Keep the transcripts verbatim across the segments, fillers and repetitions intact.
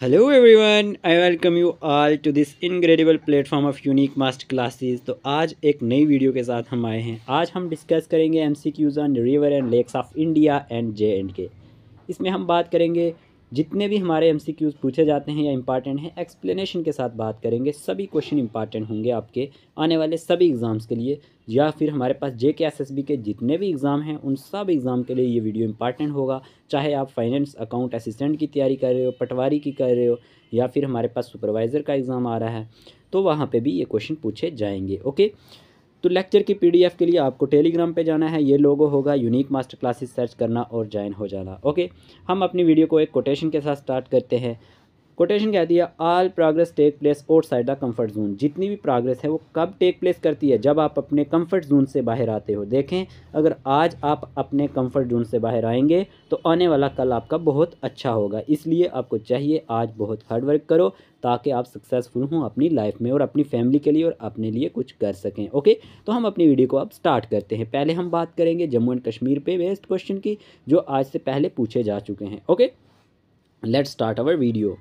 Hello everyone, I welcome you all to this incredible platform of unique master classes. तो आज एक नई video के साथ हम आए हैं। आज हम डिस्कस करेंगे MCQs on river and lakes of India and J and K. इसमें हम बात करेंगे जितने भी हमारे एमसीक्यूज पूछे जाते हैं या इंपॉर्टेंट हैं, एक्सप्लेनेशन के साथ बात करेंगे। सभी क्वेश्चन इंपॉर्टेंट होंगे आपके आने वाले सभी एग्ज़ाम्स के लिए, या फिर हमारे पास जे के एस एस बी के जितने भी एग्ज़ाम हैं उन सब एग्ज़ाम के लिए ये वीडियो इंपॉर्टेंट होगा। चाहे आप फाइनेंस अकाउंट असिस्टेंट की तैयारी कर रहे हो, पटवारी की कर रहे हो, या फिर हमारे पास सुपरवाइज़र का एग्ज़ाम आ रहा है, तो वहाँ पे भी ये क्वेश्चन पूछे जाएंगे। ओके, तो लेक्चर की पीडीएफ के लिए आपको टेलीग्राम पे जाना है। ये लोगो होगा, यूनिक मास्टर क्लासेस सर्च करना और ज्वाइन हो जाना। ओके, हम अपनी वीडियो को एक कोटेशन के साथ स्टार्ट करते हैं। कोटेशन कहती है, all progress take place outside the comfort zone. जितनी भी प्रोग्रेस है वो कब टेक प्लेस करती है? जब आप अपने कंफर्ट जोन से बाहर आते हो। देखें, अगर आज आप अपने कंफर्ट जोन से बाहर आएंगे तो आने वाला कल आपका बहुत अच्छा होगा। इसलिए आपको चाहिए आज बहुत हार्ड वर्क करो ताकि आप सक्सेसफुल हों अपनी लाइफ में और अपनी फैमिली के लिए और अपने लिए कुछ कर सकें। ओके, तो हम अपनी वीडियो को अब स्टार्ट करते हैं। पहले हम बात करेंगे जम्मू एंड कश्मीर पे बेस्ड क्वेश्चन की, जो आज से पहले पूछे जा चुके हैं। Okay, let's start our video.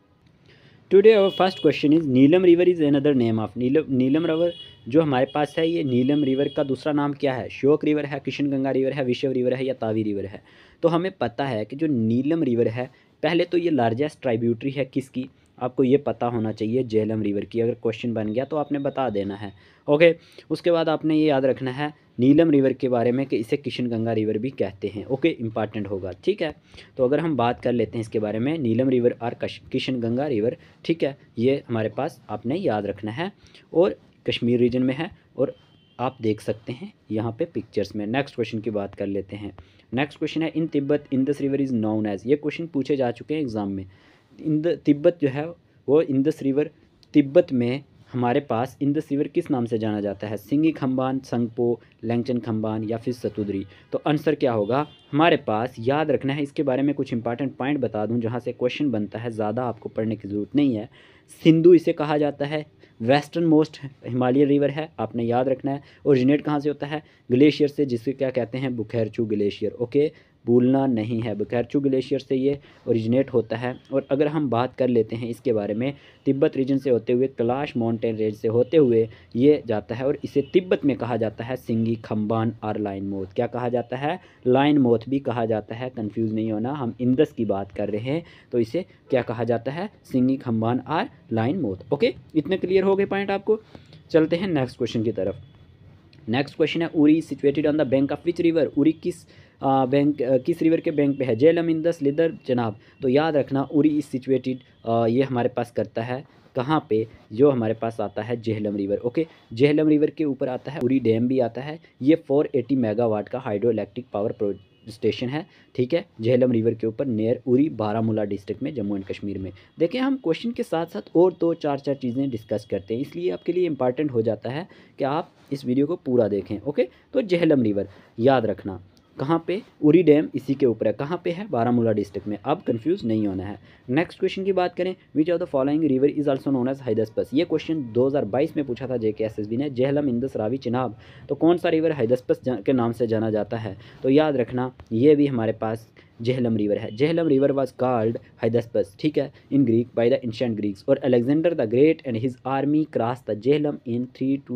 Today our first question is, Neelam river is another name of. Neelam Neelam river जो हमारे पास है, ये नीलम रिवर का दूसरा नाम क्या है? श्योक रिवर है, किशन गंगा रिवर है, विश्व रिवर है, या तावी रिवर है? तो हमें पता है कि जो नीलम रिवर है, पहले तो ये लार्जेस्ट ट्राइब्यूटरी है किसकी? आपको ये पता होना चाहिए, झेलम रिवर की। अगर क्वेश्चन बन गया तो आपने बता देना है। ओके, उसके बाद आपने ये याद रखना है नीलम रिवर के बारे में कि इसे किशन गंगा रिवर भी कहते हैं। ओके, इंपॉर्टेंट होगा, ठीक है। तो अगर हम बात कर लेते हैं इसके बारे में, नीलम रिवर और किशन गंगा रिवर, ठीक है, ये हमारे पास आपने याद रखना है और कश्मीर रीजन में है, और आप देख सकते हैं यहाँ पे पिक्चर्स में। नेक्स्ट क्वेश्चन की बात कर लेते हैं। नेक्स्ट क्वेश्चन है, in Tibet Indus river is known as. ये क्वेश्चन पूछे जा चुके हैं एग्जाम में। इंद तिब्बत जो है वो इंदस रिवर, तिब्बत में हमारे पास इंदस रिवर किस नाम से जाना जाता है? सिंगी खम्बान, संगपो, लैंगचन खम्बान, या फिर सतुद्री? तो आंसर क्या होगा हमारे पास? याद रखना है। इसके बारे में कुछ इंपॉर्टेंट पॉइंट बता दूं जहां से क्वेश्चन बनता है, ज़्यादा आपको पढ़ने की ज़रूरत नहीं है। सिंधु इसे कहा जाता है, वेस्टर्न मोस्ट हिमालयन रिवर है, आपने याद रखना है। ओरिजिनेट कहाँ से होता है? ग्लेशियर से, जिससे क्या कहते हैं? बुखेरचू ग्लेशियर। ओके, भूलना नहीं है, बुखेरचू ग्लेशियर से ये ओरिजिनेट होता है। और अगर हम बात कर लेते हैं इसके बारे में, तिब्बत रीजन से होते हुए, कैलाश माउंटेन रेंज से होते हुए ये जाता है, और इसे तिब्बत में कहा जाता है सिंगी खम्बान और लाइन मोथ। क्या कहा जाता है? लाइन मोथ भी कहा जाता है। कंफ्यूज नहीं होना, हम इंदस की बात कर रहे हैं, तो इसे क्या कहा जाता है? सिंगी खम्बान और लाइन मोथ। ओके, इतने क्लियर हो गए पॉइंट आपको। चलते हैं नेक्स्ट क्वेश्चन की तरफ। नेक्स्ट क्वेश्चन है, Uri situated on the bank of which river. Uri किस बैंक किस रिवर के बैंक पे है? झेलम, इंदस, लिदर, चनाब? तो याद रखना, उरी इज सिचुएटेड, ये हमारे पास करता है कहाँ पे? जो हमारे पास आता है Jhelum river. Okay, Jhelum river के ऊपर आता है उरी डैम भी आता है। ये चार सौ अस्सी मेगावाट का हाइड्रो इलेक्ट्रिक पावर स्टेशन है, ठीक है, झेलम रिवर के ऊपर नियर उरी, बारामूला डिस्ट्रिक्ट में, जम्मू एंड कश्मीर में। देखिए, हम क्वेश्चन के साथ साथ और दो चार चार चीज़ें डिस्कस करते हैं, इसलिए आपके लिए इंपॉर्टेंट हो जाता है कि आप इस वीडियो को पूरा देखें। ओके, तो झेलम रिवर याद रखना कहाँ पे? उरी डैम इसी के ऊपर है। कहाँ पे है? बारामूला डिस्ट्रिक्ट में। अब कंफ्यूज नहीं होना है। नेक्स्ट क्वेश्चन की बात करें, which of the following river is also known as Hydaspes. ये क्वेश्चन दो हज़ार बाईस में पूछा था जेके एसएसबी ने। झेलम, इंदस, रावी, चिनाब, तो कौन सा रिवर हाइदस्पस के नाम से जाना जाता है? तो याद रखना, ये भी हमारे पास झेलम रिवर है। Jhelum river was called Hydaspes, ठीक है, in Greek by the ancient Greeks, और Alexander the great and his army cross the Jhelum in three two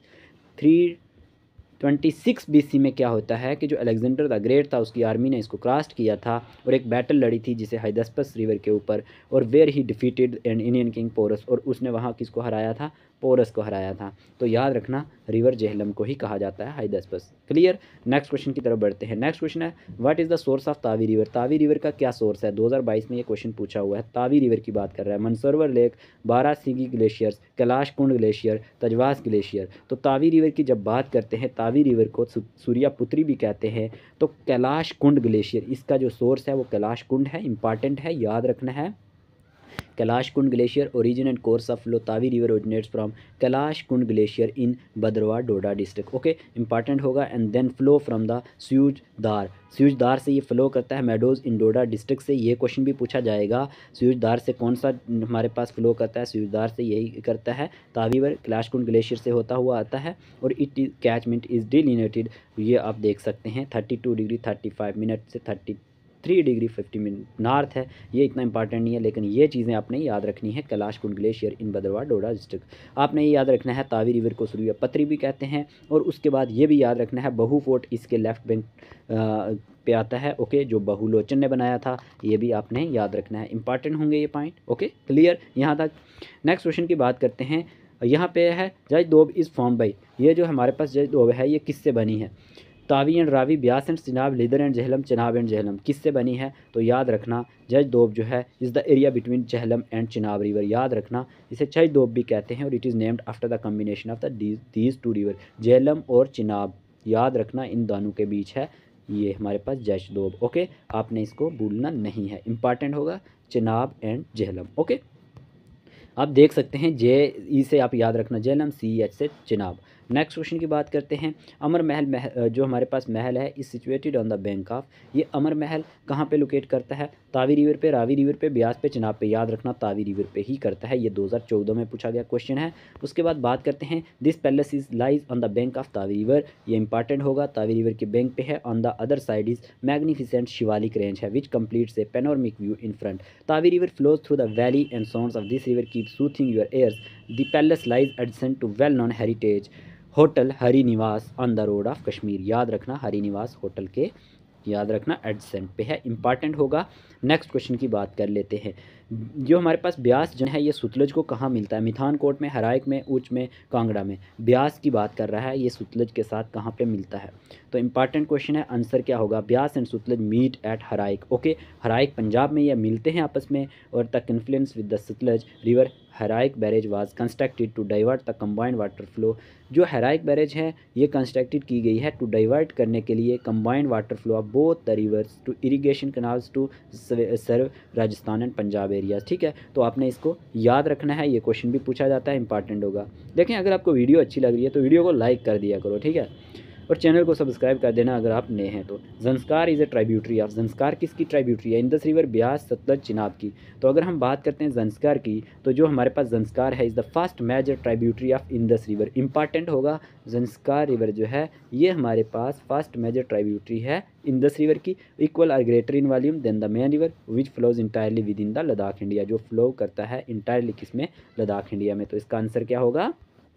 three twenty six BC में। क्या होता है कि जो अलेक्जेंडर द ग्रेट था, उसकी आर्मी ने इसको क्रॉस किया था और एक बैटल लड़ी थी जिसे हाइदस्पस रिवर के ऊपर, और where he defeated an Indian king Porus, और उसने वहाँ किसको हराया था? पोरस को हराया था। तो याद रखना, रिवर झेलम को ही कहा जाता है हाइदस्पस। क्लियर। नेक्स्ट क्वेश्चन की तरफ बढ़ते हैं। नेक्स्ट क्वेश्चन है, what is the source of Tawi river. Tawi river का क्या सोर्स है? दो हज़ार बाईस में ये क्वेश्चन पूछा हुआ है। तावी रिवर की बात कर रहा है। Mansarovar lake, Barasingi glaciers, Kailash Kund glacier, Tajwas glacier. तो तावी रिवर की जब बात करते हैं, तावी रिवर को सूर्यापुत्री भी कहते हैं। तो कैलाश कुंड ग्लेशियर, इसका जो सोर्स है वो कैलाश कुंड है। इंपॉर्टेंट है, याद रखना है। Kailash Kund glacier origin and course of flow, Tawi river originates from Kailash Kund glacier in Bhaderwah Doda district. Okay, important होगा। And then flow from the Seoj Dhar, Seoj Dhar से ये फ्लो करता है मेडोज इन डोडा डिस्ट्रिक्ट से। ये क्वेश्चन भी पूछा जाएगा, स्यूज दार से कौन सा हमारे पास फ्लो करता है? स्यूज दार से यही करता है। तावी रिवर कैलाश कुंड ग्लेशियर से होता हुआ आता है, और it is catchment is delineated, ये आप देख सकते हैं, thirty two degree thirty five minute से thirty three degree fifty minute north है। ये इतना इंपॉर्टेंट नहीं है, लेकिन ये चीज़ें आपने याद रखनी है। Kailash Kund glacier in Bhaderwah Doda district, आपने ये याद रखना है। तावी रिवर को सुरुया पत्री भी कहते हैं। और उसके बाद ये भी याद रखना है, बहू फोर्ट इसके लेफ्ट बैंक पे आता है। ओके, जो बहुलोचन ने बनाया था, ये भी आपने याद रखना है। इंपॉर्टेंट होंगे ये पॉइंट। ओके, क्लियर यहाँ तक। नेक्स्ट क्वेश्चन की बात करते हैं। यहाँ पे है जज दोब इज़ फॉर्म बाई, ये जो हमारे पास जज दोब है ये किससे बनी है? Tawi and Ravi, Beas and Chenab, Lidder and Jhelum, Chenab and Jhelum, किससे बनी है? तो याद रखना जज दोब जो है is the area between Jhelum and Chenab river, याद रखना। इसे जज दोब भी कहते हैं और it is named after the combination of the these two river, Jhelum और चिनाब, याद रखना इन दोनों के बीच है ये हमारे पास जज दोब। ओके, आपने इसको भूलना नहीं है, इंपॉर्टेंट होगा चिनाब एंड झेलम। ओके, आप देख सकते हैं जे ई से आप याद रखना झेलम, सी एच से चिनाब। नेक्स्ट क्वेश्चन की बात करते हैं। अमर महल मह, जो हमारे पास महल है is situated on the bank of, ये अमर महल कहाँ पे लोकेट करता है? तावी रिवर पे, रावी रिवर पे, ब्यास पे, चिनाब पे, याद रखना तावी रिवर पे ही करता है। ये दो हज़ार चौदह में पूछा गया क्वेश्चन है। उसके बाद बात करते हैं this palace is lies on the bank of Tawi river, ये इंपॉर्टेंट होगा, तावी रिवर के बैंक पे है। On the other side is magnificent Shivalik range है which completes a panoramic view in front. Tawi river flows through the valley and sounds of this river keep soothing your ears. The palace lies adjacent to well known heritage hotel Hari Niwas on the road of Kashmir, याद रखना Hari Niwas hotel के याद रखना AdSense पे है, important होगा। Next question की बात कर लेते हैं। जो हमारे पास ब्यास जो है ये सतलज को कहाँ मिलता है? मिठानकोट में, हराइक में, उच में, कांगड़ा में। ब्यास की बात कर रहा है, ये सतलज के साथ कहाँ पे मिलता है? तो इंपॉर्टेंट क्वेश्चन है, आंसर क्या होगा? Beas and Sutlej meet at Harike. Okay, Harike Punjab में ये मिलते हैं आपस में। और the confluence with the Sutlej river Harike barrage was constructed to divert the combined water flow. जो हराइक बैरेज है ये कंस्ट्रक्टेड की गई है टू डाइवर्ट करने के लिए combined water flow of both the rivers to irrigation canals to serve Rajasthan and Punjab areas. ठीक है, तो आपने इसको याद रखना है, ये क्वेश्चन भी पूछा जाता है, इंपॉर्टेंट होगा। देखें, अगर आपको वीडियो अच्छी लग रही है तो वीडियो को लाइक कर दिया करो, ठीक है, और चैनल को सब्सक्राइब कर देना अगर आप नए हैं तो। Zanskar is a tributary of, Zanskar किसकी ट्राइब्यूटरी है? इंदस रिवर, ब्यास, सतलज, चिनाब की। तो अगर हम बात करते हैं जंस्कार की, तो जो हमारे पास जंस्कार है is the first major tributary of Indus river, important होगा। जंस्कार रिवर जो है ये हमारे पास फर्स्ट मेजर ट्राइब्यूटरी है इंदस रिवर की, equal or greater in volume than the main river which flows entirely within the Ladakh India, जो फ्लो करता है इंटायरली किसमें? लद्दाख इंडिया में। तो इसका आंसर क्या होगा?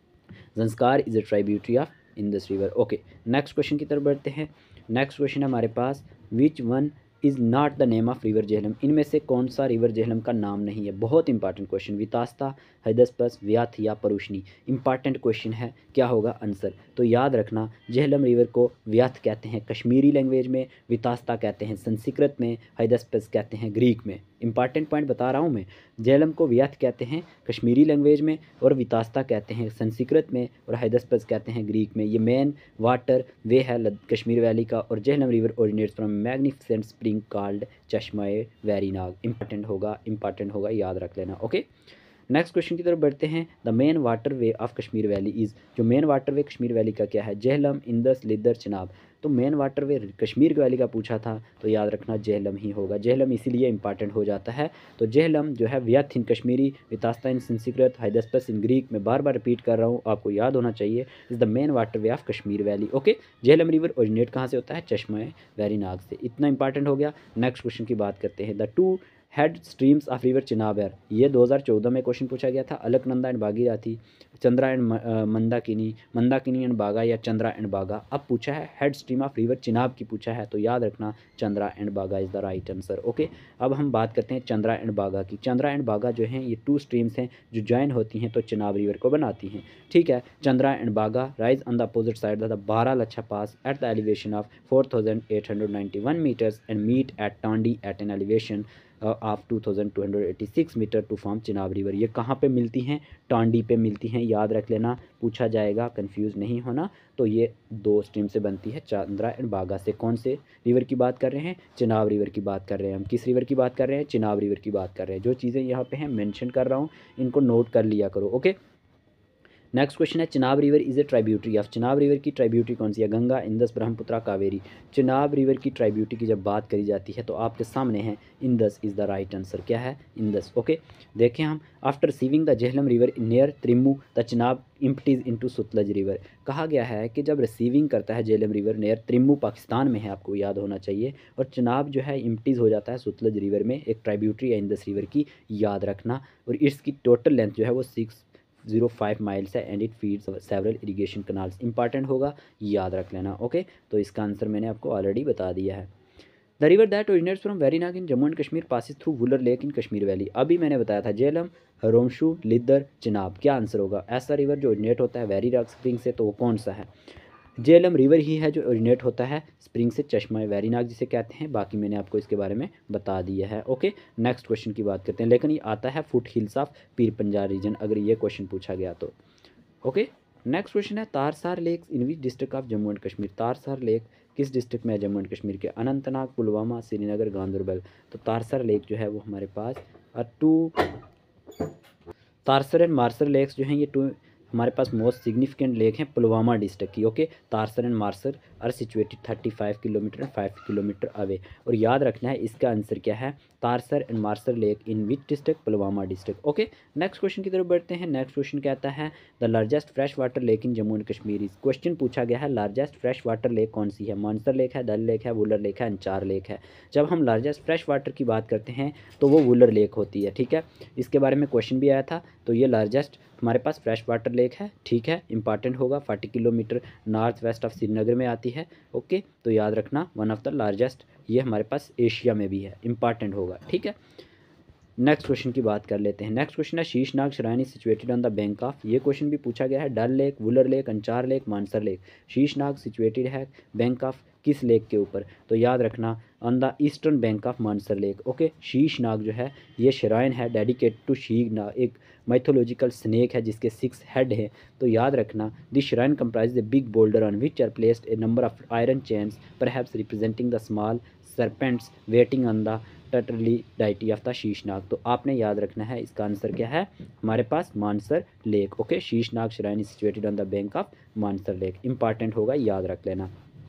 Zanskar is a tributary of Indus river. Okay, next question की तरफ बढ़ते हैं। नेक्स्ट क्वेश्चन है हमारे पास, which one is not the name of river Jhelum, इनमें से कौन सा रिवर झेलम का नाम नहीं है? बहुत इंपॉर्टेंट क्वेश्चन। वितास्ता, हैदसपस, व्याथ या परुशनी, इंपॉर्टेंट क्वेश्चन है, क्या होगा आंसर? तो याद रखना झेलम रिवर को व्याथ कहते हैं कश्मीरी लैंग्वेज में, वितास्ता कहते हैं संस्कृत में, हैदसपस कहते हैं ग्रीक में। इंपॉर्टेंट पॉइंट बता रहा हूँ मैं, झेलम को व्याथ कहते हैं कश्मीरी लैंग्वेज में, और वितास्ता कहते हैं संस्कृत में, और हैदसपस कहते हैं ग्रीक में। ये मेन वाटर वे है कश्मीर वैली का, और Jhelum river originates from magnificent spring called Chashmae Verinag. Important होगा, इंपॉर्टेंट होगा, याद रख लेना। ओके, नेक्स्ट क्वेश्चन की तरफ बढ़ते हैं। The main water way of Kashmir valley is, जो main water way Kashmir valley का क्या है? झेलम, इंदस, लिदर, चिनाब। तो main water way Kashmir valley का पूछा था, तो याद रखना झेलम ही होगा। झेलम इसीलिए इंपॉर्टेंट हो जाता है। तो झेलम जो है Vyeth in Kashmiri, Vitasta in Sanskrit, Hydaspes in Greek, में बार बार रिपीट कर रहा हूँ, आपको याद होना चाहिए, is the main water way of Kashmir valley. Okay, Jhelum river originate कहाँ से होता है? चश्मा वेरीनाग से। इतना इंपॉर्टेंट हो गया। नेक्स्ट क्वेश्चन की बात करते हैं। The two head streams of river Chenab है, ये दो हज़ार चौदह में क्वेश्चन पूछा गया था। Alaknanda and Bhagirathi, Chandra and Mandakini, Mandakini and Bhaga या चंद्रा एंड बागा। अब पूछा है head stream of river Chenab की पूछा है, तो याद रखना Chandra and Bhaga is the right answer. Okay, अब हम बात करते हैं चंद्रा एंड बागा की। चंद्रा एंड बागा जो हैं ये टू स्ट्रीम्स हैं जो ज्वाइन होती हैं तो चिनाब रिवर को बनाती हैं। ठीक है, Chandra and Bhaga rise on the opposite side of the Baralacha pass at the elevation of four thousand eight hundred ninety one metres and meet at Tandi at an elevation of two thousand two hundred eighty six metre to form Chenab river. ये कहाँ पे मिलती हैं? टांडी पे मिलती हैं, याद रख लेना, पूछा जाएगा, कंफ्यूज नहीं होना। तो ये दो स्ट्रीम से बनती है, चंद्रा एंड बागा से। कौन से रिवर की बात कर रहे हैं? चिनाब रिवर की बात कर रहे हैं हम। किस रिवर की बात कर रहे हैं? चिनाब रिवर की बात कर रहे हैं। जो चीज़ें यहाँ पे हैं मेंशन कर रहा हूँ, इनको नोट कर लिया करो। ओके, नेक्स्ट क्वेश्चन है Chenab river is a tributary of, Chenab river की ट्राइब्यूटरी कौन सी है? गंगा, इंदस, ब्रह्मपुत्र, कावेरी। चिनाब रिवर की ट्राइब्यूटरी की जब बात करी जाती है तो आपके सामने है Indus is the right answer. क्या है? इंदस। ओके, देखें हम, after receiving the Jhelum river near Trimmu the Chenab empties into Sutlej river. कहा गया है कि जब रिसीविंग करता है झेलम रिवर नियर त्रिम्मू, पाकिस्तान में है, आपको याद होना चाहिए, और चिनाब जो है इम्पटीज हो जाता है सतलज रिवर में, एक ट्राइब्यूटरी है इंदस रिवर की, याद रखना। और इसकी टोटल लेंथ जो है वो सिक्स जीरो फाइव माइल्स है and it feeds several irrigation canals. Important होगा, याद रख लेना। ओके, तो इसका आंसर मैंने आपको ऑलरेडी बता दिया है। The river that originates from Verinag in Jammu and Kashmir passes through Wular lake in Kashmir valley. अभी मैंने बताया था झेलम, रोमशू, लिद्दर, चिनाब। क्या आंसर होगा? ऐसा रिवर जो ओरिजिनेट होता है वेरीनाग स्प्रिंग से, तो वो कौन सा है? झेलम रिवर ही है जो ओरिजिनेट होता है स्प्रिंग से, चश्मा वेरीनाग जिसे कहते हैं। बाकी मैंने आपको इसके बारे में बता दिया है। ओके, नेक्स्ट क्वेश्चन की बात करते हैं, लेकिन ये आता है foot hills of Pir Panjal reason, अगर ये क्वेश्चन पूछा गया तो। ओके, नेक्स्ट क्वेश्चन है Tarsar lake in which district of Jammu and Kashmir. Tarsar lake किस डिस्ट्रिक्ट में है जम्मू एंड कश्मीर के? अनंतनाग, पुलवामा, श्रीनगर, गांदरबल। तो तारसार लेक जो है वो हमारे पास two Tarsar and Marsar lakes जो हैं ये टू हमारे पास मोस्ट सिग्निफिकेंट लेक हैं पुलवामा डिस्ट्रिक्ट की। Okay, Tarsar and Marsar are situated thirty five kilometre and five kilometre away. और याद रखना है इसका आंसर क्या है? Tarsar and Marsar lake in which district? Pulwama district. Okay, next question की तरफ बढ़ते हैं। नेक्स्ट क्वेश्चन कहता है the largest fresh water lake in Jammu and Kashmir is. Question पूछा गया है लार्जेस्ट फ्रेश वाटर लेक कौन सी है? मानसर लेक है, डल लेक है, वुलर लेक है, अंचार लेक है। जब हम लार्जेस्ट फ्रेश वाटर की बात करते हैं तो वो वुलर लेक होती है। ठीक है, इसके बारे में क्वेश्चन भी आया था। तो ये लार्जेस्ट हमारे पास फ्रेश वाटर लेक है। ठीक है, इंपॉर्टेंट होगा, forty kilometre north west of Srinagar में आती है। ओके, तो याद रखना वन ऑफ द लार्जेस्ट, ये हमारे पास एशिया में भी है, इंपॉर्टेंट होगा। ठीक है, नेक्स्ट क्वेश्चन की बात कर लेते हैं। नेक्स्ट क्वेश्चन है Sheshnag shrine is situated on the bank of. ये क्वेश्चन भी पूछा गया है, Dal lake, Wular lake, Anchar lake, Mansar lake. Sheshnag situated है बैंक ऑफ किस लेक के ऊपर? तो याद रखना on the eastern bank of Mansar lake. Okay, Sheshnag जो है ये श्राइन है डेडिकेट टू शीशनाग, एक माइथोलॉजिकल स्नेक है जिसके सिक्स हेड हैं। तो याद रखना the shrine comprise the big boulder on which are placed a number of iron chains perhaps representing the small serpents waiting on the tutelary deity of the Sheshnag. तो आपने याद रखना है इसका आंसर क्या है हमारे पास? Mansar lake. Okay, Sheshnag shrine is situated on the bank of Mansar lake, important होगा, याद रख लेना।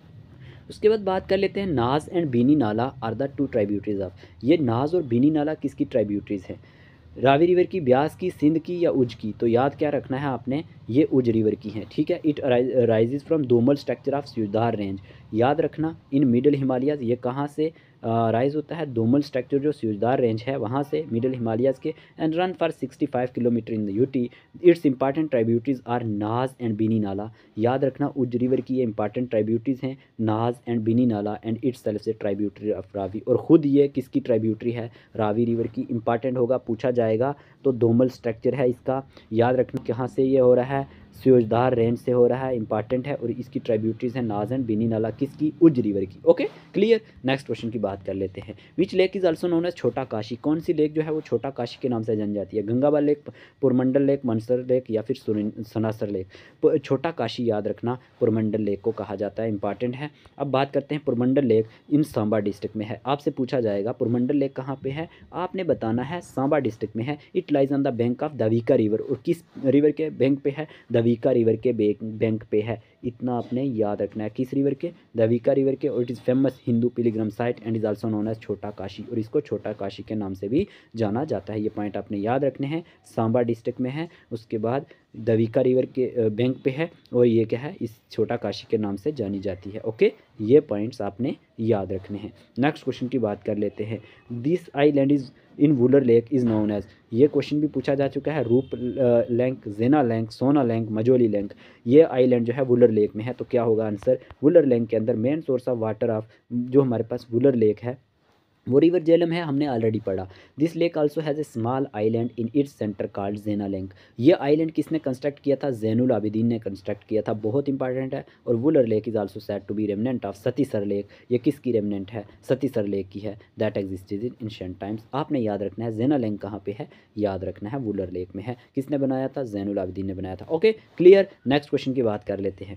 उसके बाद बात कर लेते हैं नाज and Beeni Nala are the two tributaries of. ये नाज और बीनी नाला किसकी ट्राइब्यूटरीज हैं? रावी रिवर की, ब्यास की, सिंध की या उज की? तो याद क्या रखना है आपने? ये उज रिवर की हैं। ठीक है, it rises from Domal structure of Siyudhar range. याद रखना इन मिडल हिमालयाज, ये कहाँ से राइज होता है? दोमल स्ट्रक्चर जो स्यूधार रेंज है वहाँ से, मिडल हिमालयाज के, and run for sixty five kilometre in the UT. Its important tributaries are Naz and Beeni Nala. याद रखना उज रिवर की ये इंपॉर्टेंट ट्राइब्यूटरीज हैं, नाज and Beeni Nala, and itself से ट्राइब्यूटरी ऑफ रावी। और ख़ुद ये किसकी ट्राइब्यूटरी है? रावी रिवर की। इंपॉर्टेंट होगा, पूछा जाएगा तो दोमल स्ट्रक्चर है इसका। याद रखना कहाँ से ये हो रहा है? स्यूजधार रेंज से हो रहा है, इंपॉर्टेंट है। और इसकी ट्राइब्यूटरीज है नाज एंड बीनी नाला, किसकी? उज रिवर की। Okay, clear. नेक्स्ट क्वेश्चन की बात कर लेते हैं। Which lake is also known as Chhota Kashi. कौन सी लेक जो है वो छोटा काशी के नाम से जानी जाती है? Gangabal lake, Purmandal lake, Mansar lake या फिर सनासर लेक? छोटा काशी याद रखना पुरमंडल लेक को कहा जाता है, इंपॉर्टेंट है। अब बात करते हैं Purmandal lake in Samba district में है। आपसे पूछा जाएगा पुरमंडल लेक कहाँ पे है, आपने बताना है सांबा डिस्ट्रिक्ट में है। It lies on the bank of Devika river. और किस रिवर के बैंक पे है? दवीका रिवर के बैंक पे है। इतना आपने याद रखना है, किस रिवर के? दवीका रिवर के। और it is famous Hindu pilgrim site and is also known as Chhota Kashi. और इसको छोटा काशी के नाम से भी जाना जाता है। ये पॉइंट आपने याद रखने हैं। सांबा डिस्ट्रिक्ट में है, उसके बाद दवीका रिवर के बैंक पे है, और ये क्या है? इस छोटा काशी के नाम से जानी जाती है। ओके, ये पॉइंट्स आपने याद रखने हैं। नेक्स्ट क्वेश्चन की बात कर लेते हैं। This island is in Wular lake is known as. ये क्वेश्चन भी पूछा जा चुका है। रूप लैंक, जेना लैंक, सोना लैंक, मजोली लैंक। ये आइलैंड जो है वुलर लेक में है। तो क्या होगा आंसर? वुलर लैंक के अंदर main source of water of जो हमारे पास वुलर लेक है वो रिवर झेलम है, हमने ऑलरेडी पढ़ा। This lake also has a small island in its centre called Zaina Lank. ये आइलैंड किसने कंस्ट्रक्ट किया था? जैनुल आबिदीन ने कंस्ट्रक्ट किया था, बहुत इंपॉर्टेंट है। और Wular lake is also said to be remnant of Satisar lake. ये किसकी रेमनेंट है? सतीसर लेक की है, that existed in ancient times. आपने याद रखना है जेना लैंक कहाँ पे है, याद रखना है वुलर लेक में है। किसने बनाया था? जैनुल आबिदीन ने बनाया था। Okay, clear. नेक्स्ट क्वेश्चन की बात कर लेते हैं।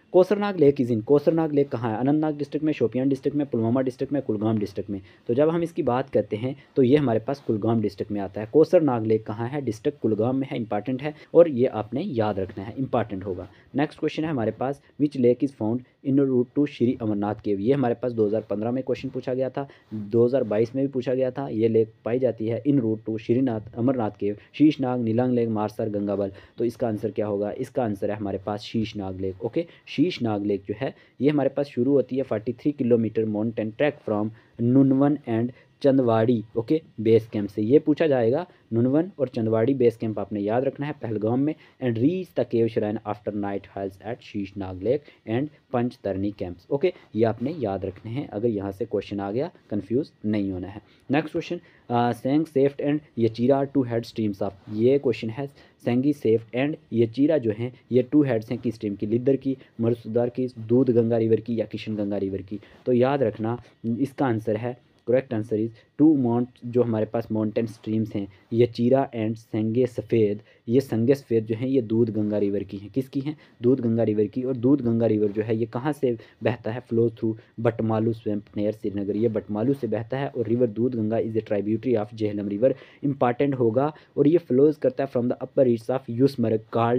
Kausarnag lake is in, Kausarnag lake कहाँ है? अनंतनाग डिस्ट्रिक्ट में, शोपियान डिस्ट्रिक्ट में, पुलवामा डिस्ट्रिक्ट में, कुलगाम डिस्ट्रिक्ट में। तो जब हम इसकी बात करते हैं तो ये हमारे पास कुलगाम डिस्ट्रिक्ट में आता है। कोसरनाग लेक कहाँ है? डिस्ट्रिक्ट कुलगाम में है, इंपॉर्टेंट है और ये आपने याद रखना है, इंपॉर्टेंट होगा। नेक्स्ट क्वेश्चन है हमारे पास, which lake is found in route to Shri Amarnath cave. ये हमारे पास दो हज़ार पंद्रह में क्वेश्चन पूछा गया था, दो हज़ार बाईस में भी पूछा गया था। ये लेक पाई जाती है in route to Shrinath Amarnath cave, Sheshnag, Nilang lake, Marsar, Gangabal. तो इसका आंसर क्या होगा? इसका आंसर है हमारे पास Sheshnag lake. Okay, Sheshnag lake जो है ये हमारे पास शुरू होती है तैंतालीस kilometre mountain track from Nunwan and Chandanwari okay base camp से। ये पूछा जाएगा, नुनवन और चंदवाड़ी बेस कैंप आपने याद रखना है पहलगाम में। And reach the cave shrine after night halts at Sheshnag lake and Panchtarni camps. Okay, ये आपने याद रखने हैं, अगर यहाँ से क्वेश्चन आ गया कंफ्यूज नहीं होना है। Next question, Seng, Seft and Yachira two head streams of. ये क्वेश्चन है सेंगी, सेफ्ट एंड यचीरा जो हैं ये टू हेड्स हैं किस स्ट्रीम की? लिद्दर की, मरुसुदार की, दूध गंगा रिवर की या किशन गंगा रिवर की? तो याद रखना इसका आंसर है, correct answer is to mount, जो हमारे पास माउंटेन स्ट्रीम्स हैं यचीरा एंड संगे सफ़ेद। ये संगे सफ़ेद जो हैं ये दूध गंगा रिवर की हैं। किसकी हैं? दूध गंगा रिवर की। और दूध गंगा रिवर जो है ये कहाँ से बहता है? Flow through Batmaloo swamp near Srinagar. ये बटमालू से बहता है और river Doodh Ganga is a tributary of Jhelum river, important होगा। और ये फ्लोज करता है from the upper reach of Yusmarg called,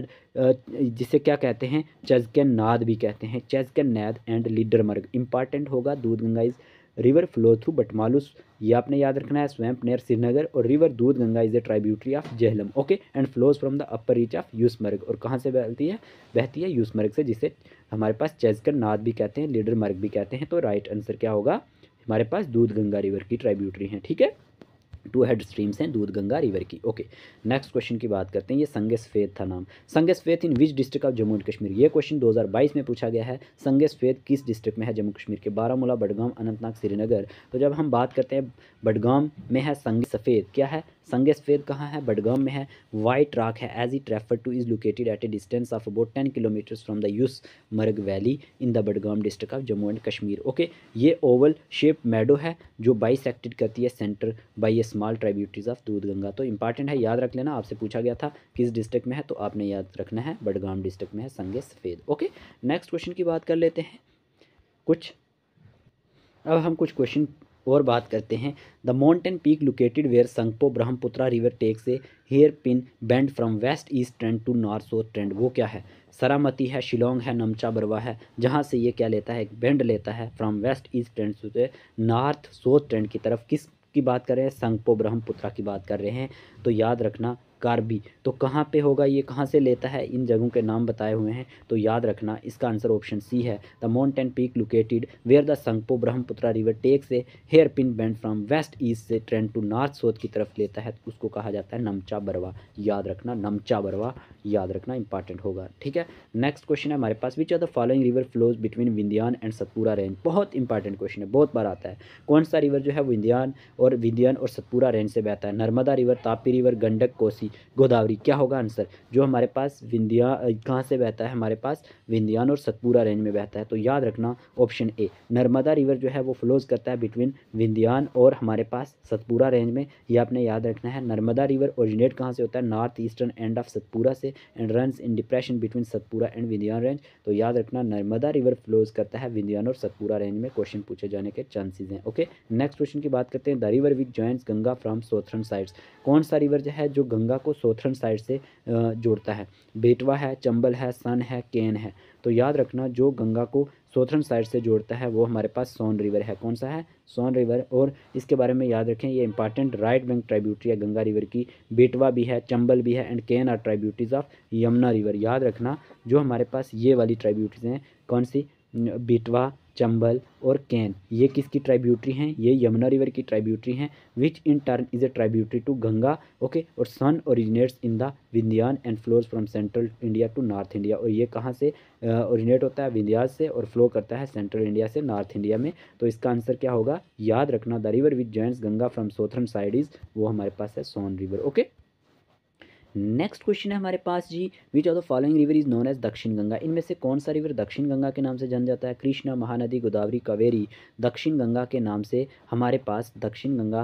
जिसे क्या कहते हैं? चजकन नाद भी कहते हैं, चजकन नाद एंड लीडरमर्ग, इंपॉर्टेंट होगा। Doodh Ganga is river flow through बटमालूस, ये आपने याद रखना है, स्वैम्प नियर श्रीनगर। और river Doodh Ganga is a tributary of Jhelum okay and flows from the upper reach of Yusmarg. और कहाँ से बहती है? बहती है यूसमर्ग से, जिसे हमारे पास चेजकर नाद भी कहते हैं, लीडर मर्ग भी कहते हैं। तो राइट आंसर क्या होगा? हमारे पास दूध गंगा रिवर की ट्राइब्यूटरी है। ठीक है, टू हेड स्ट्रीम्स हैं दूध गंगा रिवर की। ओके, नेक्स्ट क्वेश्चन की बात करते हैं। ये संगे सफ़ेद था नाम, Sange Safed in which district of Jammu and Kashmir. ये क्वेश्चन दो हज़ार बाईस में पूछा गया है। संगे सफ़ेद किस डिस्ट्रिक्ट में है जम्मू कश्मीर के? बारामूला, बडगाम, अनंतनाग, श्रीनगर। तो जब हम बात करते हैं बडगाम में है संगे सफ़ेद, क्या है? संगे सफ़ेद कहाँ है? बडगाम में है। वाइट रॉक है as it refer to is located at a distance of about ten kilometres from the Yusmarg valley in the Budgam district of Jammu and Kashmir. Okay, ये ओवल शेप मैडो है जो बाइसेक्टेड करती है centre by a small tributaries of Doodh Ganga. तो important है, याद रख लेना। आपसे पूछा गया था किस डिस्ट्रिक्ट में है, तो आपने याद रखना है बडगाम डिस्ट्रिक्ट में है संगे सफ़ेद। ओके, नेक्स्ट क्वेश्चन की बात कर लेते हैं कुछ। अब हम कुछ क्वेश्चन और बात करते हैं। The mountain peak located where Tsangpo Brahmaputra river takes a hair pin bend from west east trend to north south trend, वो क्या है? सरामती है, शिलोंग है, नमचा बरवा है, जहाँ से ये क्या लेता है? एक बेंड लेता है फ्रॉम वेस्ट ईस्ट ट्रेंड से नॉर्थ साउथ ट्रेंड की तरफ। किस की बात कर रहे हैं? संगपो ब्रह्मपुत्रा की बात कर रहे हैं। तो याद रखना कार्बी, तो कहाँ पे होगा? ये कहाँ से लेता है? इन जगहों के नाम बताए हुए हैं, तो याद रखना इसका आंसर ऑप्शन सी है। The mountain peak located where the Tsangpo Brahmaputra river takes a hair pin bend from west east से ट्रेंड टू नॉर्थ साउथ की तरफ लेता है, तो उसको कहा जाता है नमचा बरवा। याद रखना, नमचा बरवा याद रखना, इंपॉर्टेंट होगा। ठीक है, नेक्स्ट क्वेश्चन है हमारे पास, which are the following river flows between Vindhyan and Satpura range. बहुत इंपॉर्टेंट क्वेश्चन है, बहुत बार आता है। कौन सा रिवर जो है विंध्यान और विंध्यान और सतपुरा रेंज से बहता है? Narmada river, Tapi river, Gandak, Kosi, Godavari. क्या होगा आंसर? जो हमारे पास विंध्या कहाँ से बहता है? हमारे पास विंध्यान और सतपुरा रेंज में बहता है। तो याद रखना ऑप्शन ए, नर्मदा रिवर जो है वो फ्लोज करता है बिटवीन विंध्यान और हमारे पास सतपुरा रेंज में। ये आपने याद रखना है। नर्मदा रिवर ओरिजिनेट कहाँ से होता है? North eastern end of Satpura से end runs in depression between Satpura and Vindhyan range. तो याद रखना नर्मदा रिवर फ्लोज करता है विंध्यान और सतपुरा रेंज में। क्वेश्चन पूछे जाने के चांसेस हैं। ओके, नेक्स्ट क्वेश्चन की बात करते हैं। The river which joins Ganga from southern sides. कौन सा रिवर जो है जो गंगा को सोथरन साइड से जोड़ता है? बेटवा है, चंबल है, सन है, केन है। तो याद रखना जो गंगा को सोथरन साइड से जोड़ता है वो हमारे पास सोन रिवर है। कौन सा है? सोन रिवर। और इसके बारे में याद रखें, ये इंपॉर्टेंट राइट बैंक ट्राइब्यूटरी है गंगा रिवर की। बेटवा भी है, चंबल भी है and Ken are tributaries of Yamuna river. याद रखना जो हमारे पास ये वाली ट्राइब्यूटरीज हैं, कौन सी? बेटवा, चंबल और कैन, ये किसकी ट्राइब्यूटरी हैं? ये यमुना रिवर की ट्राइब्यूटरी हैं। Which in turn is a tributary to Ganga. Okay, और Son originates in the Vindhyan and flows from central India to north India. और ये कहाँ से ओरिजिनेट होता है? विंध्यास से, और फ्लो करता है सेंट्रल इंडिया से नॉर्थ इंडिया में। तो इसका आंसर क्या होगा? याद रखना the river which joins Ganga from southern side is, वो हमारे पास है Son river. Okay, next question है हमारे पास जी, which of the following river is known as Dakshin Ganga. इनमें से कौन सा रिवर दक्षिण गंगा के नाम से जाना जाता है? कृष्णा, महानदी, गोदावरी, कावेरी। दक्षिण गंगा के नाम से हमारे पास दक्षिण गंगा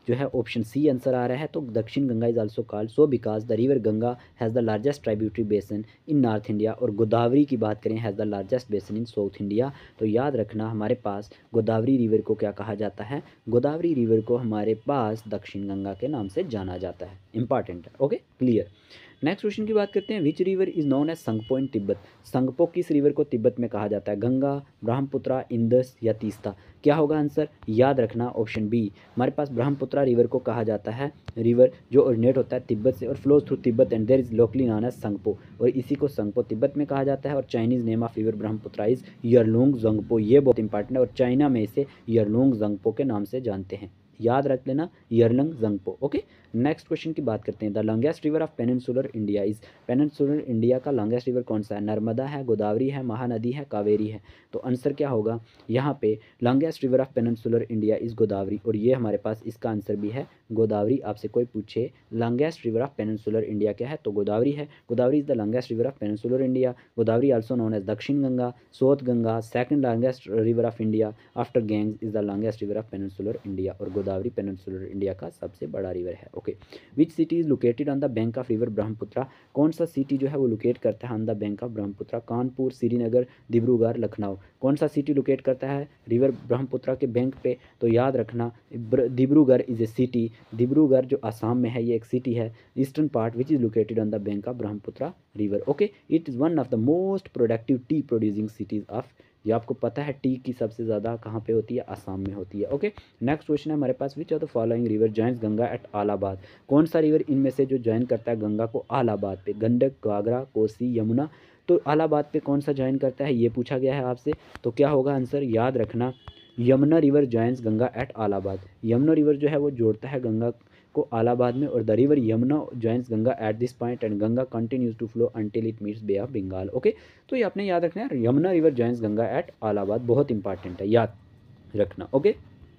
जो है ऑप्शन सी आंसर आ रहा है। तो Dakshin Ganga is also called so because the river Ganga has the largest tributary basin in north India. और गोदावरी की बात करें हैज़ द लार्जेस्ट बेसन इन साउथ इंडिया। तो याद रखना हमारे पास गोदावरी रिवर को क्या कहा जाता है, गोदावरी रिवर को हमारे पास दक्षिण गंगा के नाम से जाना जाता है। इंपॉर्टेंट है, ओके क्लियर। नेक्स्ट क्वेश्चन की बात करते हैं, which river is known as Tsangpo in Tibet. Tsangpo किस रिवर को तिब्बत में कहा जाता है, गंगा, ब्रह्मपुत्रा, इंदस या तीस्ता। क्या होगा आंसर, याद रखना ऑप्शन बी। हमारे पास ब्रह्मपुत्रा रिवर को कहा जाता है रिवर जो ओरिजिनेट होता है तिब्बत से और flows through Tibet and there is locally known as Tsangpo. और इसी को संगपो तिब्बत में कहा जाता है। और Chinese name of river Brahmaputra is Yarlung Tsangpo. ये बहुत इंपॉर्टेंट है और चाइना में इसे यरलुंग जंगपो के नाम से जानते हैं, याद रख लेना Yarlung Tsangpo, okay. Next question की बात करते हैं, the longest river of peninsular India is. Peninsular India का लॉन्गेस्ट रिवर कौन सा है, नर्मदा है, गोदावरी है, महानदी है, कावेरी है। तो आंसर क्या होगा यहाँ पे, longest river of peninsular India is Godavari. और ये हमारे पास इसका आंसर भी है गोदावरी। आपसे कोई पूछे longest river of peninsular India क्या है, तो गोदावरी है। Godavari is the longest river of peninsular India. Godavari also known as Dakshin Ganga, south Ganga, second longest river of India after Ganges is the longest river of peninsular India. और गोदावरी पेनिनसुलर इंडिया का सबसे बड़ा river है, okay. Which city is located on the bank of river Brahmaputra. कौन सा city जो है वो लोकेट करता है on the bank of Brahmaputra, Kanpur, Srinagar, Dibrugarh, Lucknow. कौन सा सिटी लोकेट करता है रिवर ब्रह्मपुत्रा के बैंक पे, तो याद रखना Dibrugarh is a city. Dibrugarh जो आसाम में है ये एक सिटी है, eastern part which is located on the bank of Brahmaputra river, okay. It is one of the most productive tea producing cities of, ये आपको पता है टी की सबसे ज़्यादा कहाँ पे होती है, आसाम में होती है, ओके। नेक्स्ट क्वेश्चन है हमारे पास, which of the following river joins Ganga at Allahabad. कौन सा रिवर इनमें से जो ज्वाइन करता है गंगा को आलाबाद पे, गंडक, घाघरा, कोसी, यमुना। तो आलाबाद पे कौन सा ज्वाइन करता है ये पूछा गया है आपसे, तो क्या होगा आंसर, याद रखना Yamuna river joins Ganga at Allahabad. Yamuna river जो है वो जोड़ता है गंगा को आलाबाद में। और the river Yamuna joins Ganga at this point and Ganga continues to flow until it meets Bay of Bengal, okay. तो ये आपने याद रखना है, Yamuna river joins Ganga at Allahabad, बहुत इंपॉर्टेंट है, याद रखना, ओके।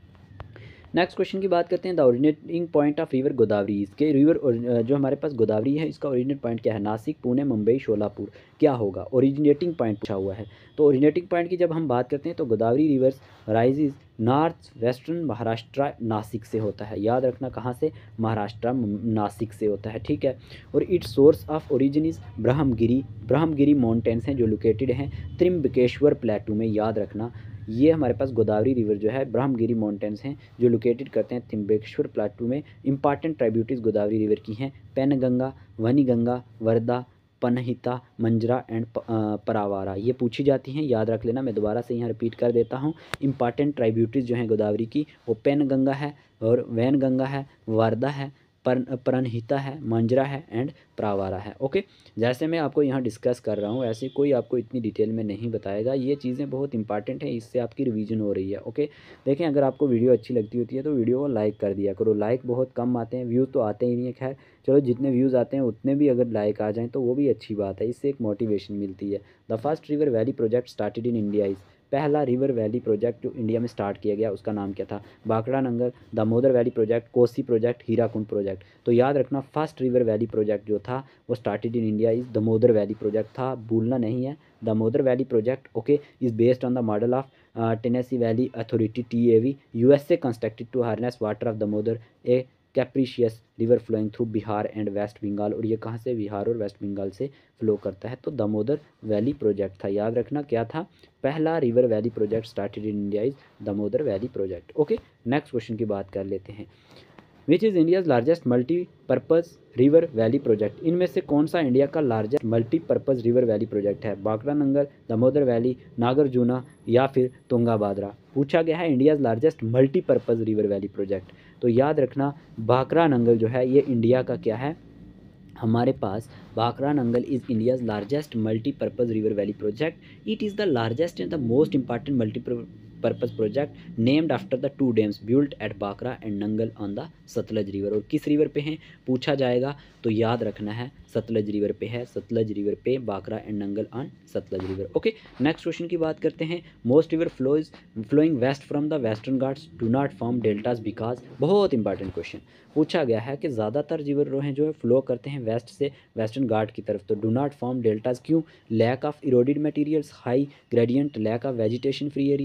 नेक्स्ट क्वेश्चन की बात करते हैं, the originating point of river Godavari. इसके रिवर जो हमारे पास गोदावरी है इसका ओरिजिनेट पॉइंट क्या है, नासिक, पुणे, मुंबई, शोलापुर। क्या होगा, ओरिजिनेटिंग पॉइंट पूछा हुआ है। तो ओरिजिनेटिंग पॉइंट की जब हम बात करते हैं तो Godavari rivers rises north western Maharashtra Nashik से होता है, याद रखना कहाँ से, महाराष्ट्र नासिक से होता है, ठीक है। और its source of origin is Brahmagiri. Brahmagiri mountains हैं जो लोकेटेड हैं त्रिम्बकेश्वर प्लेटू में, याद रखना ये हमारे पास गोदावरी रिवर जो है ब्रह्मगिरी माउंटेन्स हैं जो लोकेटेड करते हैं त्रिम्बकेश्वर प्लेटू में। इंपॉर्टेंट ट्राइब्यूटरीज गोदावरी रिवर की हैं, पेनगंगा, वनीगंगा, वर्धा, पनहिता, मंजरा एंड परावारा। ये पूछी जाती हैं, याद रख लेना। मैं दोबारा से यहाँ रिपीट कर देता हूँ, इंपॉर्टेंट ट्राइब्यूटरीज जो हैं गोदावरी की वो पेनगंगा है और वैनगंगा है, वर्धा है, पर परनहिता है, मंजरा है एंड प्रावारा है, ओके। जैसे मैं आपको यहाँ डिस्कस कर रहा हूँ ऐसे कोई आपको इतनी डिटेल में नहीं बताएगा, ये चीज़ें बहुत इंपॉर्टेंट है, इससे आपकी रिवीजन हो रही है, ओके। देखें अगर आपको वीडियो अच्छी लगती होती है तो वीडियो को लाइक कर दिया करो, लाइक बहुत कम आते हैं, व्यूज़ तो आते ही नहीं है, खैर चलो जितने व्यूज़ आते हैं उतने भी अगर लाइक आ जाएँ तो वो भी अच्छी बात है, इससे एक मोटिवेशन मिलती है। The first river valley project started in India is. पहला रिवर वैली प्रोजेक्ट जो इंडिया में स्टार्ट किया गया उसका नाम क्या था, बांकड़ा Nangal, Damodar valley project, Kosi project, Hirakud project. तो याद रखना फर्स्ट रिवर वैली प्रोजेक्ट जो था वो started in India is Damodar valley project था, भूलना नहीं है। Damodar valley project, okay, is based on the model of Tennessee Valley Authority T A V, USA constructed to harness water of Damodar a capricious river flowing through Bihar and West Bengal. और ये कहाँ से, बिहार और waste Bengal से फ्लो करता है। तो दामोदर वैली प्रोजेक्ट था, याद रखना क्या था, पहला river valley project started in India is Damodar valley project, okay. Next question की बात कर लेते हैं, which is India's largest multipurpose river valley project. इनमें से कौन सा इंडिया का largest multipurpose river valley project है, बांकड़ा नंगल, दामोदर वैली, नागार्जुना या फिर तुंगाभद्रा। पूछा गया है India's largest multipurpose river valley project, तो याद रखना बांकड़ा नंगल जो है ये इंडिया का क्या है, हमारे पास बांकड़ा Nangal is India's largest multipurpose river valley project. It is the largest and the most important multipurpose project named after the two dams built at बांकड़ा and Nangal on the Sutlej river. और किस रिवर पे हैं पूछा जाएगा तो याद रखना है सतलज रिवर पे है, सतलज रिवर पे बांकड़ा and Nangal on Sutlej river, okay. Next question की बात करते हैं, most river flows flowing west from the western Ghats do not form deltas because. बहुत इंपॉर्टेंट क्वेश्चन पूछा गया है कि ज़्यादातर रिवर जो हैं जो फ्लो करते हैं वेस्ट से वेस्टर्न घाट की तरफ, तो डू नॉट फॉर्म डेल्टाज क्यों, lack of eroded materials, high gradient, lack of vegetation free areas या लो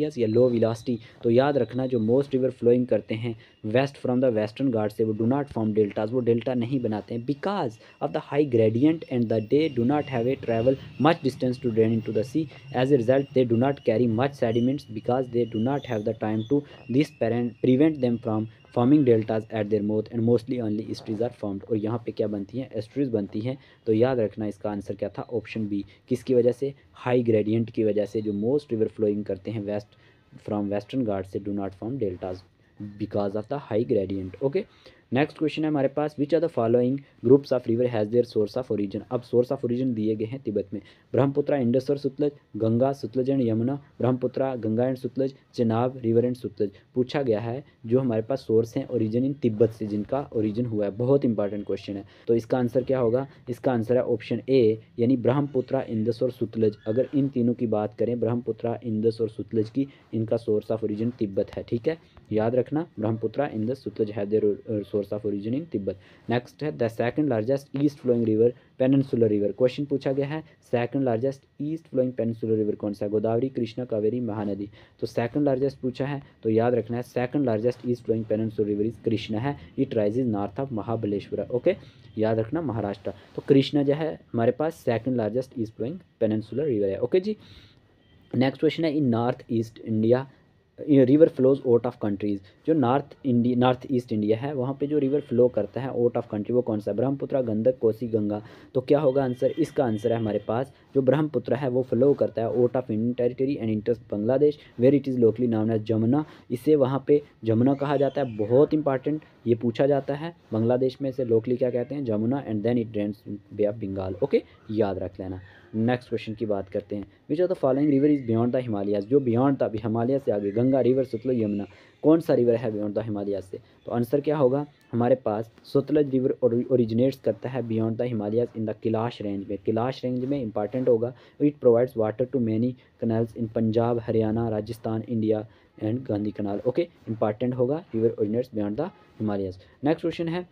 लो वेलोसिटी, तो याद रखना जो मोस्ट रिवर फ्लोइंग करते हैं west from the western Ghat से, वो डू नॉट फॉर्म डेल्टाज, वो डेल्टा नहीं बनाते हैं because of the high gradient and the they do not have a travel much distance to drain into the sea. As a result they do not carry much sediments because they do not have the time to this prevent them from forming deltas at their mouth and mostly only estuaries are formed. और यहाँ पे क्या बनती हैं, estuaries बनती हैं। तो याद रखना इसका आंसर क्या था, ऑप्शन बी। किसकी वजह से, हाई ग्रेडियंट की वजह से जो मोस्ट रिवर फ्लोइंग करते हैं वेस्ट फ्रॉम वेस्टर्न घाट से do not form deltas because of the high gradient. Okay, next question है हमारे पास, which are the following groups of river has their source of origin. अब सोर्स ऑफ ओरिजिन दिए गए हैं तिब्बत में, Brahmaputra, Indus और Sutlej, Ganga, Sutlej and Yamuna, Brahmaputra, Ganga and Sutlej, Chenab river and Sutlej. पूछा गया है जो हमारे पास सोर्स हैं ओरिजिन इन तिब्बत से, जिनका ओरिजिन हुआ है। बहुत इंपॉर्टेंट क्वेश्चन है। तो इसका आंसर क्या होगा, इसका आंसर है ऑप्शन ए, यानी ब्रह्मपुत्रा, इंदस और सतलज। अगर इन तीनों की बात करें, ब्रह्मपुत्रा, इंदस और सतलज की, इनका सोर्स ऑफ ओरिजिन तिब्बत है। ठीक है, याद रखना, Brahmaputra, Indus, Sutlej have their source of origin in Tibet. Next है the second largest east flowing river peninsular river. Question पूछा गया है second largest east flowing peninsular river कौन सा है, गोदावरी, कृष्णा, कावेरी, महानदी। तो सेकंड लार्जेस्ट पूछा है, तो याद रखना है second largest east flowing peninsular river is Krishna है। It rises north of Mahabaleshwar. Okay, याद रखना महाराष्ट्र। तो कृष्णा जो है हमारे पास second largest east flowing peninsular river है। ओके जी, नेक्स्ट क्वेश्चन है, in north east India river flows out of countries. जो north India north east India है वहाँ पे जो रिवर फ्लो करता है आउट ऑफ कंट्री, वो कौन सा है, ब्रह्मपुत्र, गंडक, कोसी, गंगा। तो क्या होगा आंसर, इसका आंसर है हमारे पास जो ब्रह्मपुत्र है वो फ्लो करता है out of Indian territory and enters Bangladesh, where it is locally named as Jamuna. इसे वहाँ पे जमुना कहा जाता है। बहुत इंपॉर्टेंट, ये पूछा जाता है, बांग्लादेश में इसे लोकली क्या कहते हैं, Jamuna, and then it drains bay of Bengal. Okay, याद रख लेना। नेक्स्ट क्वेश्चन की बात करते हैं, which of the following river is beyond the Himalayas. जो बियॉन्ड द हिमालय से आगे, गंगा, रिवर, सतलुज, यमुना, कौन सा रिवर है बियॉन्ड द हिमालयाज से। तो आंसर क्या होगा हमारे पास, सतलज रिवर ओरिजिनेट्स करता है beyond the Himalayas in the Kailash range में। कैलाश रेंज में इंपॉर्टेंट होगा, it provides water to many canals in Punjab, Haryana, Rajasthan, India and Gandhi canal. Okay, important होगा, river originates beyond the Himalayas. Next question है,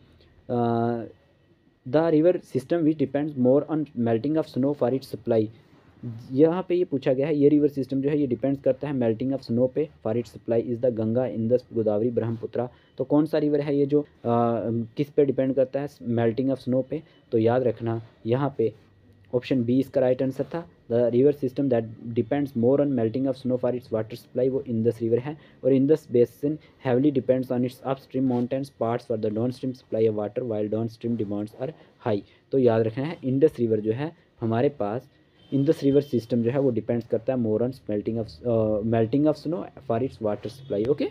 the river system which depends more on melting of snow for its supply. यहाँ पे ये पूछा गया है, ये river system जो है ये डिपेंड्स करता है मेल्टिंग ऑफ स्नो पे for its supply is the Ganga, Indus, Godavari, Brahmaputra. तो कौन सा रिवर है ये जो आ, किस पे डिपेंड करता है, मेल्टिंग ऑफ स्नो पे। तो याद रखना यहाँ पे ऑप्शन बी इसका राइट आंसर था। The river system that depends more on melting of snow for its water supply, वो इंदस रिवर है। और Indus basin heavily depends on its upstream mountains parts for the downstream supply of water while downstream demands are high. तो याद रखना है, Indus river जो है हमारे पास, इंडस रिवर सिस्टम जो है वो डिपेंड्स करता है more on melting of melting of snow for its water supply. Okay,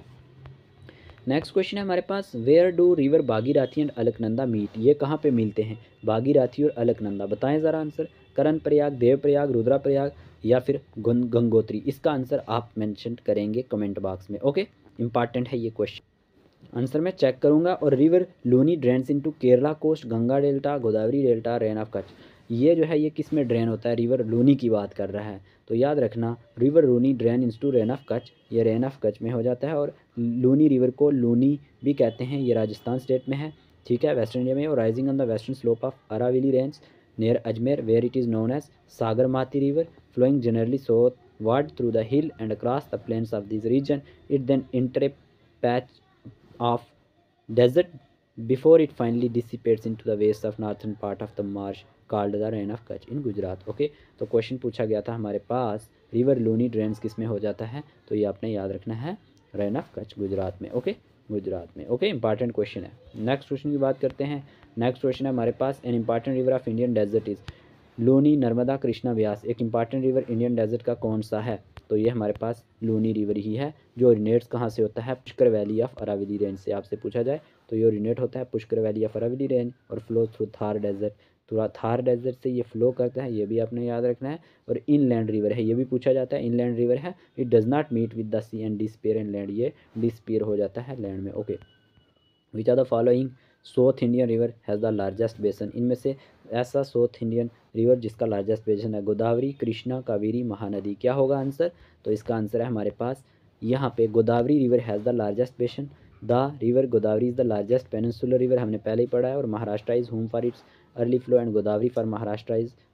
next question है हमारे पास, where do river Bhagirathi and Alaknanda meet. ये कहाँ पे मिलते हैं, भागीरथी और अलकनंदा, बताएं ज़रा answer. Karnaprayag, Devprayag, Rudraprayag या फिर गंगोत्री। इसका आंसर आप मेंशन करेंगे कमेंट बॉक्स में। ओके, इंपॉर्टेंट है ये क्वेश्चन, आंसर मैं चेक करूँगा। और river Luni drains into Kerala coast, Ganga delta, Godavari delta, Rann of Kutch. ये जो है ये किस में ड्रेन होता है, रिवर लूनी की बात कर रहा है। तो याद रखना, river Luni drain into Rann of Kutch, ये रेन ऑफ कच्छ में हो जाता है। और लूनी रिवर को लूनी भी कहते हैं, ये राजस्थान स्टेट में है। ठीक है, वेस्टर्न इंडिया में। और rising on the western slope of Aravalli range near Ajmer, where it is known as Sagarmati river, flowing generally southward through the hill and across the plains of this region. It then enters a patch of desert before it finally dissipates into the waste of northern part of the marsh called the Rann of Kutch in Gujarat. Okay, तो question पूछा गया था हमारे पास, river Luni drains किस में हो जाता है। तो ये आपने याद रखना है, रैन ऑफ कच्छ गुजरात में। ओके, गुजरात में। ओके, इंपॉर्टेंट क्वेश्चन है। नेक्स्ट क्वेश्चन की बात करते हैं। नेक्स्ट क्वेश्चन है हमारे पास, an important river of Indian desert is Luni, Narmada, Krishna, Beas. एक इंपॉर्टेंट रिवर इंडियन डेजर्ट का कौन सा है। तो ये हमारे पास लूनी रिवर ही है, जो ओरिजिनेट्स कहाँ से होता है, Pushkar valley of Aravalli range से आपसे पूछा जाए तो ये ओरिजिनेट होता है Pushkar valley of Aravalli range और फ्लो थ्रू थार डेजर्ट। थोड़ा थार डेजर्ट से ये फ्लो करता है, ये भी आपने याद रखना है। और इनलैंड रिवर है, ये भी पूछा जाता है, इनलैंड रिवर है। It does not meet with the sea and disappear in land, ये डिस्पेयर हो जाता है लैंड में। Okay, which are the following south Indian river has the largest basin. इनमें से ऐसा साउथ इंडियन रिवर जिसका लार्जेस्ट बेसन है, गोदावरी, कृष्णा, कावेरी, महानदी। क्या होगा आंसर। तो इसका आंसर है हमारे पास यहाँ पे Godavari river has the largest basin. The river Godavari is the largest peninsular river, हमने पहले ही पढ़ा है। और Maharashtra is home for its early flow and Godavari for Maharashtra is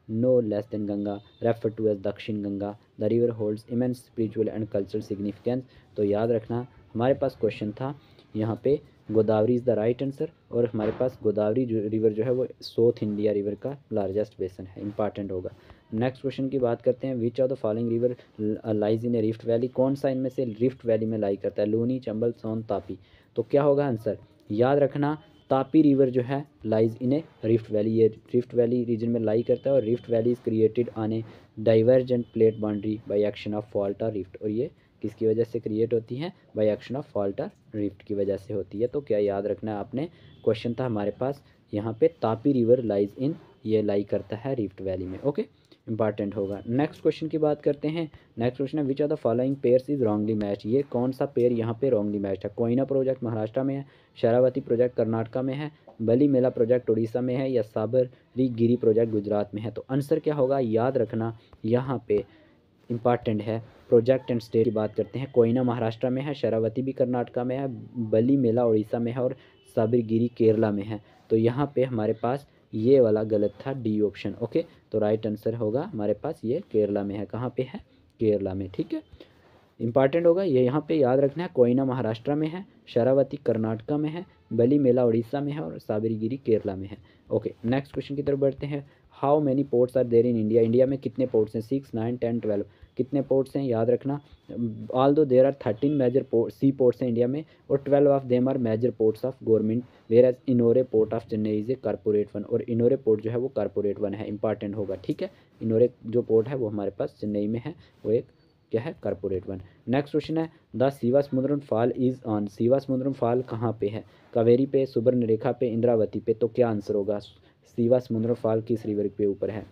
no less than Ganga, referred to as Dakshin Ganga. The river holds immense spiritual and cultural significance. तो याद रखना हमारे पास क्वेश्चन था यहाँ पे Godavari is the right answer, और हमारे पास गोदावरी जो रिवर जो है वो साउथ इंडिया रिवर का लार्जेस्ट बेसन है, इंपॉर्टेंट होगा। नेक्स्ट क्वेश्चन की बात करते हैं, which of the following river lies in a rift valley, कौन सा इनमें से रिफ्ट वैली में लाई करता है, लूनी, चंबल, सोन, तापी। तो क्या होगा आंसर, याद रखना तापी रिवर जो है lies in a rift valley, ये रिफ्ट वैली रीजन में लाई करता है, और rift valley is created on a divergent plate boundary by action of fault और रिफ्ट, और ये किसकी वजह से क्रिएट होती है, बाय एक्शन ऑफ फॉल्ट और रिफ्ट की वजह से होती है। तो क्या याद रखना है आपने, क्वेश्चन था हमारे पास यहाँ पे तापी रिवर लाइज इन, ये लाई करता है रिफ्ट वैली में, ओके, इंपॉर्टेंट होगा। नेक्स्ट क्वेश्चन की बात करते हैं। नेक्स्ट क्वेश्चन है, which of the following pairs is wrongly match, ये कौन सा पेयर यहाँ पे रॉन्गली मैच है, कोयना प्रोजेक्ट महाराष्ट्र में है, शरावती प्रोजेक्ट कर्नाटका में है, बली मेला प्रोजेक्ट उड़ीसा में है, या साबरी गिरी प्रोजेक्ट गुजरात में है। तो आंसर क्या होगा, याद रखना यहाँ पे इंपॉर्टेंट है, प्रोजेक्ट एंड स्टेट की बात करते हैं, कोयना महाराष्ट्र में है, शरावती भी कर्नाटका में है, बली मेला उड़ीसा में है, और साबरगिरी केरला में है। तो यहाँ पे हमारे पास ये वाला गलत था, डी ऑप्शन, ओके। तो राइट आंसर होगा हमारे पास ये केरला में है, कहाँ पे है, केरला में, ठीक है, इंपॉर्टेंट होगा ये, यहाँ पे याद रखना है, कोयना महाराष्ट्र में है, शरावती कर्नाटका में है, बली मेला उड़ीसा में है, और साबरगिरी केरला में है, ओके। नेक्स्ट क्वेश्चन की तरफ बढ़ते हैं, how many ports are there in India, India में कितने पोर्ट्स हैं, सिक्स, नाइन, टेन, ट्वेल्व, कितने पोर्ट्स हैं, याद रखना, although there are thirteen major port sea ports हैं इंडिया में, और twelve of them are major ports of government, whereas Ennore port of Chennai is a corporate one, और Ennore port जो है वो कारपोरेट वन है, इंपॉर्टेंट होगा, ठीक है। इनोरे जो पोर्ट है वो हमारे पास चेन्नई में है, वो एक क्या है, कारपोरेट वन। नेक्स्ट क्वेश्चन है, the Shivasamudram fall is on, Shivasamudram fall कहाँ पे है, कावेरी पे, सुबर्णरेखा पे, इंद्रावती पे। तो क्या आंसर होगा, शिवा समुद्र फॉल किस रिवर के ऊपर है।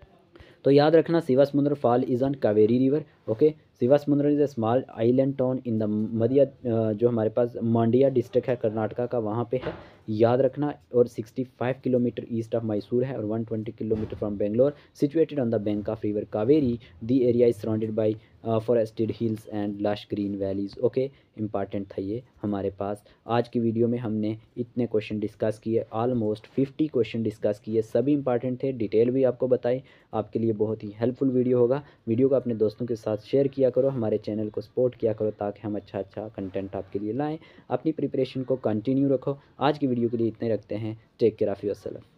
तो याद रखना Shivasamudra fall is on Kaveri river, okay. Shivasamudra is a small island town in the मध्य, जो हमारे पास मांड्या डिस्ट्रिक्ट है कर्नाटका का, वहाँ पे है, याद रखना, और पैंसठ किलोमीटर ईस्ट ऑफ मैसूर है, और एक सौ बीस kilometre from Bangalore, situated on the bank of river Kaveri, the area is surrounded by forested hills and lush green valleys, okay, important था ये हमारे पास। आज की वीडियो में हमने इतने क्वेश्चन डिस्कस किए, ऑलमोस्ट फिफ्टी क्वेश्चन डिस्कस किए, सभी इंपॉर्टेंट थे, डिटेल भी आपको बताई, आपके लिए बहुत ही हेल्पफुल वीडियो होगा। वीडियो को अपने दोस्तों के साथ शेयर किया करो, हमारे चैनल को सपोर्ट किया करो, ताकि हम अच्छा अच्छा कंटेंट आपके लिए लाएं। अपनी प्रिपरेशन को कंटिन्यू रखो। आज की वीडियो के लिए इतने रखते हैं, टेक केयर ऑफ़ योरसेल्फ।